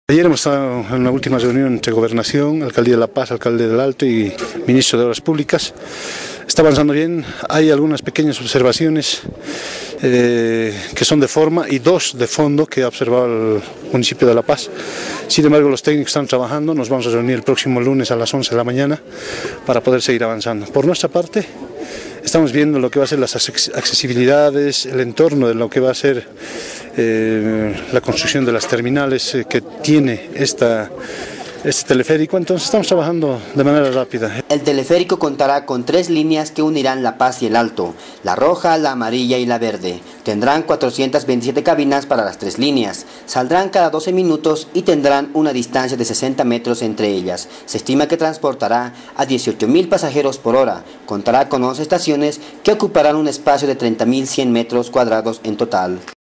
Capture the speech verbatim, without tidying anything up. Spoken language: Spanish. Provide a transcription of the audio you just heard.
Ayer hemos estado en una última reunión entre Gobernación, Alcaldía de La Paz, Alcalde del Alto y Ministro de Obras Públicas. Está avanzando bien, hay algunas pequeñas observaciones eh, que son de forma y dos de fondo que ha observado el municipio de La Paz. Sin embargo, los técnicos están trabajando, nos vamos a reunir el próximo lunes a las once de la mañana para poder seguir avanzando. Por nuestra parte, estamos viendo lo que va a ser las accesibilidades, el entorno de lo que va a ser eh, la construcción de las terminales eh, que tiene esta, este teleférico, entonces estamos trabajando de manera rápida. El teleférico contará con tres líneas que unirán La Paz y el Alto, la roja, la amarilla y la verde. Tendrán cuatrocientas veintisiete cabinas para las tres líneas, saldrán cada doce minutos y tendrán una distancia de sesenta metros entre ellas. Se estima que transportará a dieciocho mil pasajeros por hora, contará con once estaciones que ocuparán un espacio de treinta mil cien metros cuadrados en total.